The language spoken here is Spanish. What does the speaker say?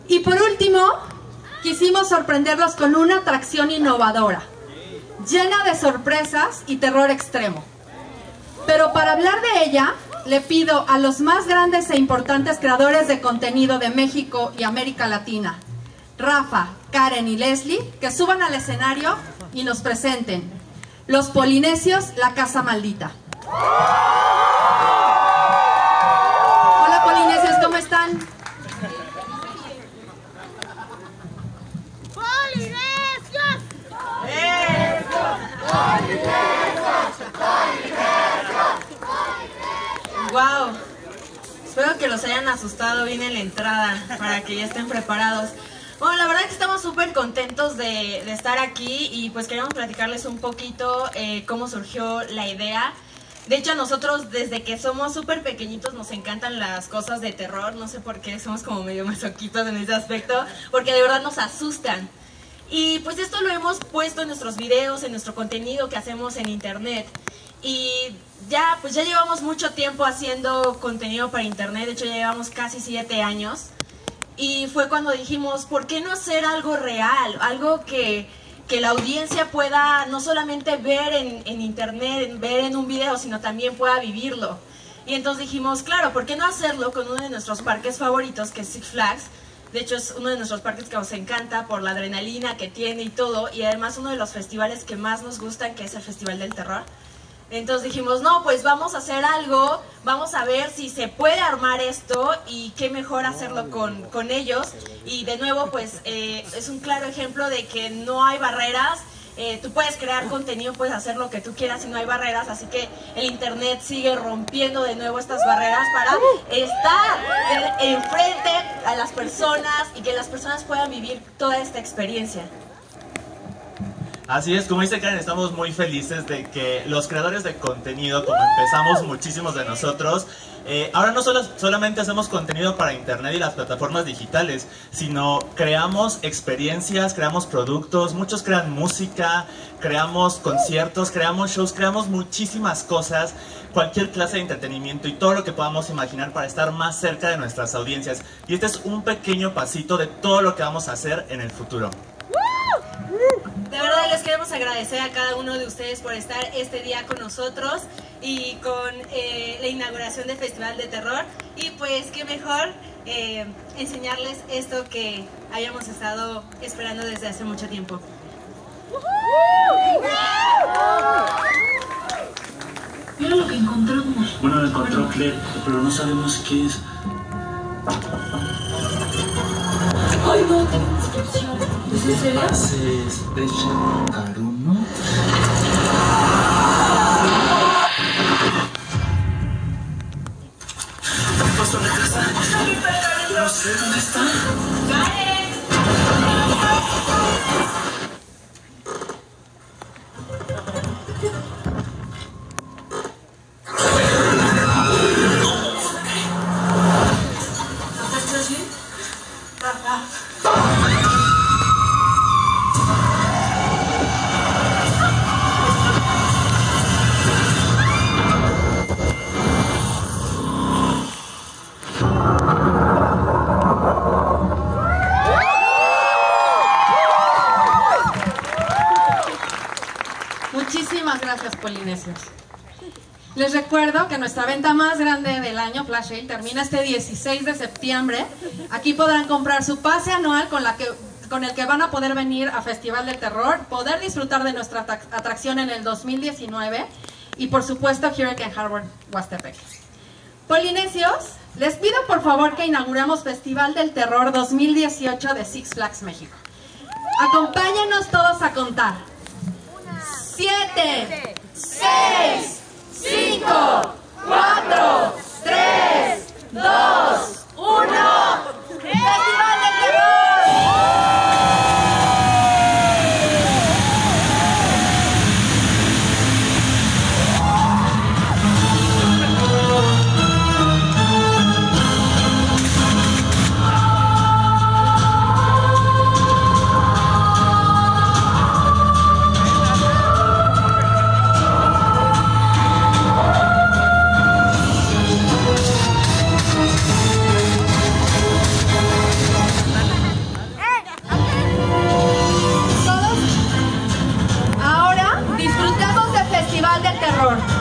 Y por último, quisimos sorprenderlos con una atracción innovadora, llena de sorpresas y terror extremo. Pero para hablar de ella, le pido a los más grandes e importantes creadores de contenido de México y América Latina, Rafa, Karen y Leslie, que suban al escenario y nos presenten Los Polinesios, la Casa Maldita. Hola Polinesios, ¿cómo están? ¡Polinesios! ¡Wow! Espero que los hayan asustado bien en la entrada para que ya estén preparados. Bueno, la verdad que estamos súper contentos de estar aquí y pues queremos platicarles un poquito cómo surgió la idea. De hecho, a nosotros desde que somos súper pequeñitos nos encantan las cosas de terror. No sé por qué, somos como medio masoquistas en ese aspecto, porque de verdad nos asustan. Y pues esto lo hemos puesto en nuestros videos, en nuestro contenido que hacemos en internet. Y ya, pues ya llevamos mucho tiempo haciendo contenido para internet, de hecho ya llevamos casi 7 años. Y fue cuando dijimos, ¿por qué no hacer algo real? Algo que la audiencia pueda no solamente ver en internet, ver en un video, sino también pueda vivirlo. Y entonces dijimos, claro, ¿por qué no hacerlo con uno de nuestros parques favoritos, que es Six Flags? De hecho es uno de nuestros parques que nos encanta por la adrenalina que tiene y todo, y además uno de los festivales que más nos gustan, que es el Festival del Terror. Entonces dijimos, no, pues vamos a hacer algo, vamos a ver si se puede armar esto y qué mejor hacerlo con ellos. Y de nuevo, pues es un claro ejemplo de que no hay barreras, tú puedes crear contenido, puedes hacer lo que tú quieras y no hay barreras, así que el internet sigue rompiendo de nuevo estas barreras para estar enfrente a las personas y que las personas puedan vivir toda esta experiencia. Así es, como dice Karen, estamos muy felices de que los creadores de contenido, como empezamos muchísimos de nosotros, ahora no solamente hacemos contenido para internet y las plataformas digitales, sino creamos experiencias, creamos productos, muchos crean música, creamos conciertos, creamos shows, creamos muchísimas cosas, cualquier clase de entretenimiento y todo lo que podamos imaginar para estar más cerca de nuestras audiencias. Y este es un pequeño pasito de todo lo que vamos a hacer en el futuro. De verdad les queremos agradecer a cada uno de ustedes por estar este día con nosotros y con la inauguración del Festival de Terror. Y pues qué mejor enseñarles esto que habíamos estado esperando desde hace mucho tiempo. Mira lo que encontramos. Bueno, lo encontró Claire, pero no sabemos qué es. Ay, no, tiene inscripción. ¿Es en serio? ¿Haces de Shentaruno? ¿Qué pasó? ¿Dónde está? No sé, ¿dónde está? ¡Karen! ¿Estás bien? Muchísimas gracias, Polinesios. Les recuerdo que nuestra venta más grande del año, Flash Sale, termina este 16 de septiembre. Aquí podrán comprar su pase anual con el que van a poder venir a Festival del Terror, poder disfrutar de nuestra atracción en el 2019 y por supuesto Hurricane Harbor Huastepec. Polinesios, les pido por favor que inauguremos Festival del Terror 2018 de Six Flags México. Acompáñenos todos a contar. 7, 6, 5, 4, 3, 2, 1. ¡Festival del Terror! favor.